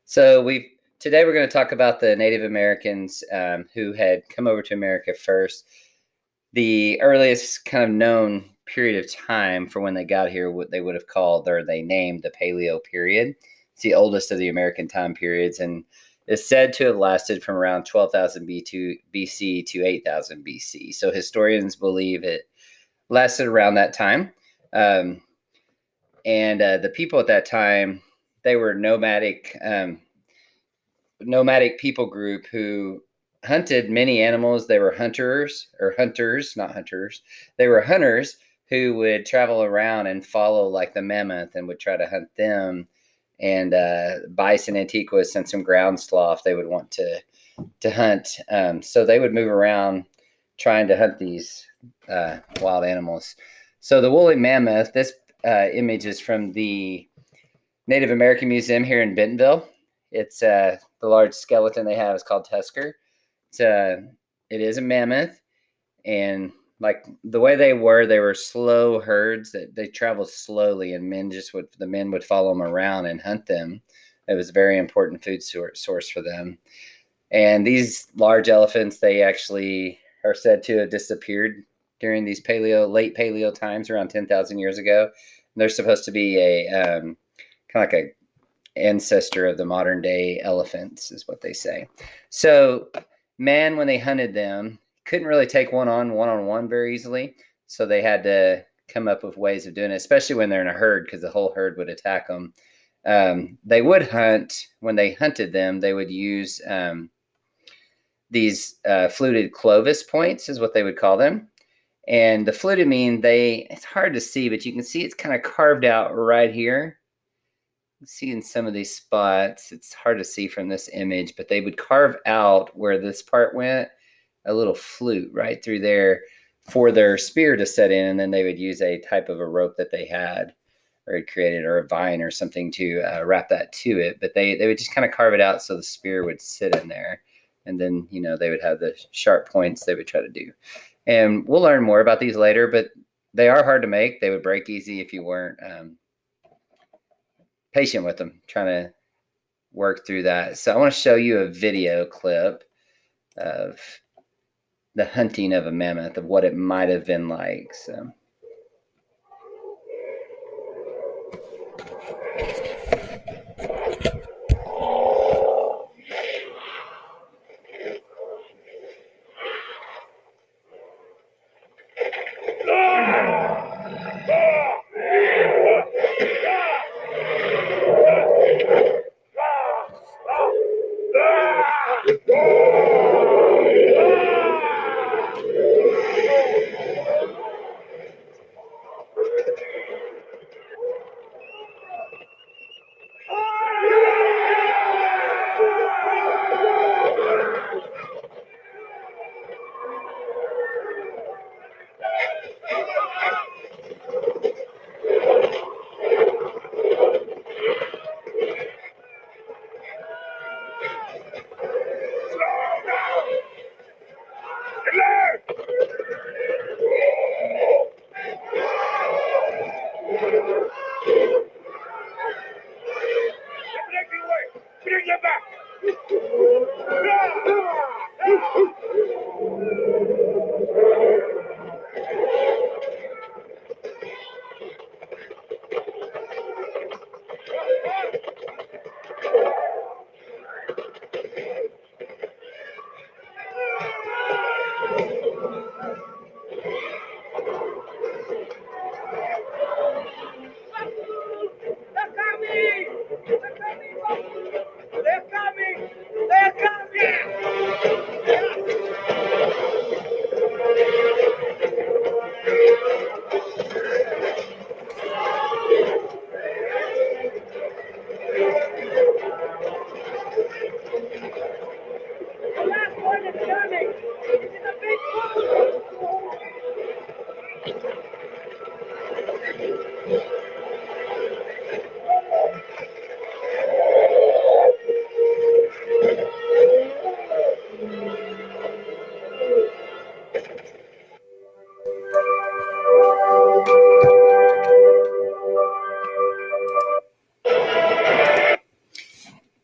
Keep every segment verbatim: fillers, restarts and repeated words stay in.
So we today we're going to talk about the Native Americans um, who had come over to America first. The earliest kind of known period of time for when they got here, what they would have called or they named the Paleo period. It's the oldest of the American time periods, and is said to have lasted from around twelve thousand B C to eight thousand B C. So historians believe it lasted around that time. Um, and uh, the people at that time, they were nomadic. Um, nomadic people group who hunted many animals. They were hunters or hunters, not hunters. They were hunters who would travel around and follow like the mammoth and would try to hunt them. And uh, bison, antiquus, and some ground sloth they would want to to hunt. Um, so they would move around trying to hunt these uh, wild animals. So the woolly mammoth. This uh, image is from the Native American Museum here in Bentonville. It's uh, the large skeleton they have is called Tusker. It's uh, it is a mammoth, and like the way they were, they were slow herds that they traveled slowly, and men just would the men would follow them around and hunt them. It was a very important food source for them. And these large elephants, they actually are said to have disappeared during these paleo late paleo times, around ten thousand years ago. And they're supposed to be a um, kind of like a ancestor of the modern day elephants, is what they say. So man, when they hunted them, couldn't really take one on one on one very easily. So they had to come up with ways of doing it, especially when they're in a herd, because the whole herd would attack them. Um, they would hunt. When they hunted them, they would use um, these uh, fluted Clovis points, is what they would call them. And the fluted mean they, it's hard to see, but you can see it's kind of carved out right here. See in some of these spots, it's hard to see from this image, but they would carve out where this part went a little flute right through there for their spear to set in, and then they would use a type of a rope that they had or had created, or a vine or something to uh, wrap that to it. But they they would just kind of carve it out so the spear would sit in there, and then you know they would have the sharp points they would try to do. And we'll learn more about these later, but they are hard to make. They would break easy if you weren't um, patient with them, trying to work through that. So I want to show you a video clip of the hunting of a mammoth, of what it might have been like. So.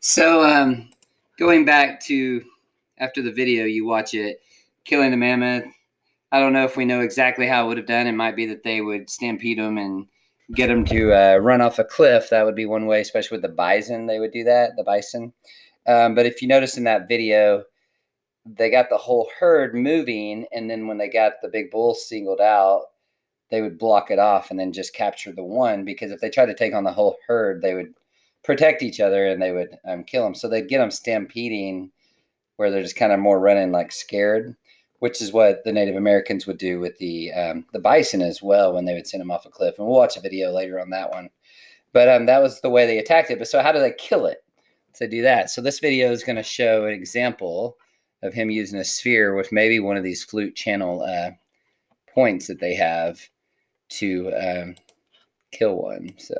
So um, going back to after the video, you watch it, killing the mammoth. I don't know if we know exactly how it would have done. It might be that they would stampede them and get them to uh, run off a cliff. That would be one way, especially with the bison. They would do that, the bison. Um, but if you notice in that video, they got the whole herd moving, and then when they got the big bull singled out, they would block it off and then just capture the one, because if they tried to take on the whole herd, they would protect each other and they would um, kill them. So they'd get them stampeding where they're just kind of more running like scared, which is what the Native Americans would do with the um, the bison as well when they would send them off a cliff. And we'll watch a video later on that one. But um, that was the way they attacked it. But so how do they kill it to do that? So this video is going to show an example of him using a sphere with maybe one of these flute channel uh, points that they have to um, kill one. So.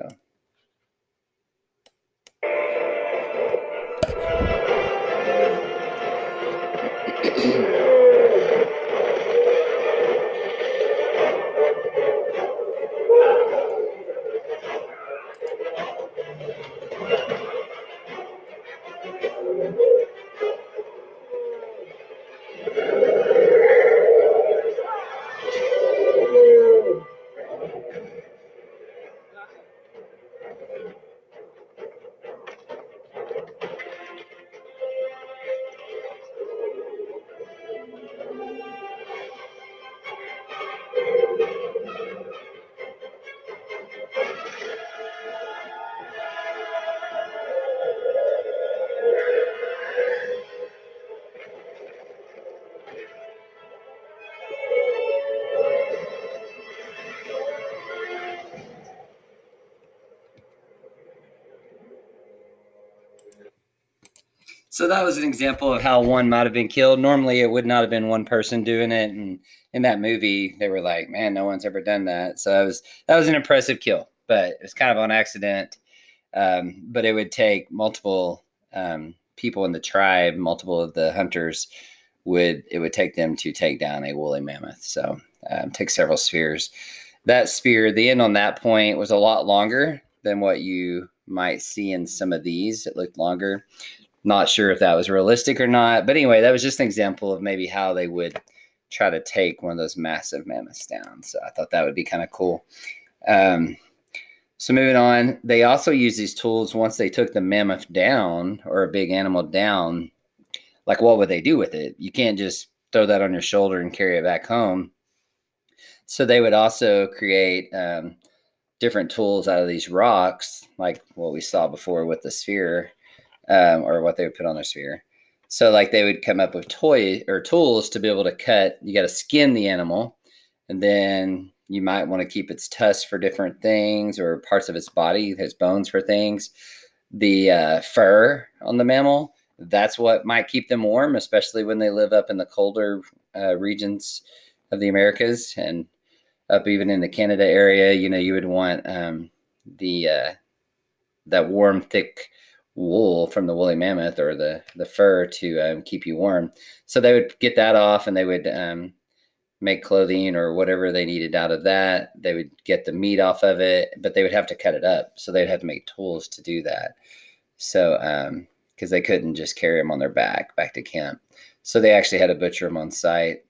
So that was an example of how one might have been killed. Normally, it would not have been one person doing it, and in that movie, they were like, "Man, no one's ever done that." So that was that was an impressive kill, but it was kind of on accident. Um, but it would take multiple um, people in the tribe, multiple of the hunters would it would take them to take down a woolly mammoth. So um, take several spheres. That spear, the end on that point was a lot longer than what you might see in some of these. It looked longer. Not sure if that was realistic or not. But anyway, that was just an example of maybe how they would try to take one of those massive mammoths down. So I thought that would be kind of cool. Um, so moving on, they also use these tools once they took the mammoth down or a big animal down. Like, what would they do with it? You can't just throw that on your shoulder and carry it back home. So they would also create um, different tools out of these rocks, like what we saw before with the sphere. Um, or what they would put on their sphere. So like they would come up with toy or tools to be able to cut. You got to skin the animal, and then you might want to keep its tusks for different things or parts of its body, its bones for things. The uh, fur on the mammal, that's what might keep them warm, especially when they live up in the colder uh, regions of the Americas and up even in the Canada area. You know, you would want um, the uh, that warm, thick wool from the woolly mammoth or the the fur to um, keep you warm. So they would get that off, and they would um, make clothing or whatever they needed out of that. They would get the meat off of it, but they would have to cut it up. So they'd have to make tools to do that. So um, because they couldn't just carry them on their back back to camp. So they actually had to butcher them on site.